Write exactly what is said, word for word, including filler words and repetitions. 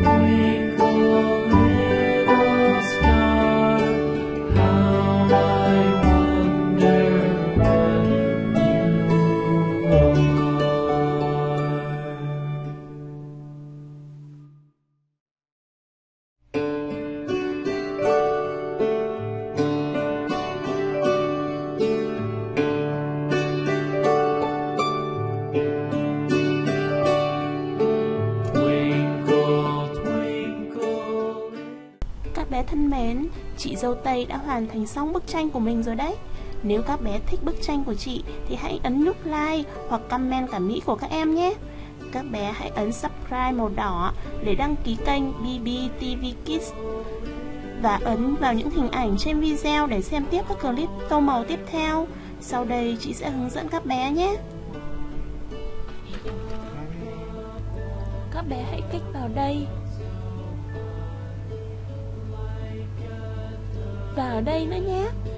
Các bé thân mến, chị dâu Tây đã hoàn thành xong bức tranh của mình rồi đấy. Nếu các bé thích bức tranh của chị thì hãy ấn nút like hoặc comment cảm nghĩ của các em nhé. Các bé hãy ấn subscribe màu đỏ để đăng ký kênh bê bê tê vê Kids và ấn vào những hình ảnh trên video để xem tiếp các clip tô màu tiếp theo. Sau đây chị sẽ hướng dẫn các bé nhé. Các bé hãy kích vào đây và ở đây nữa nhé.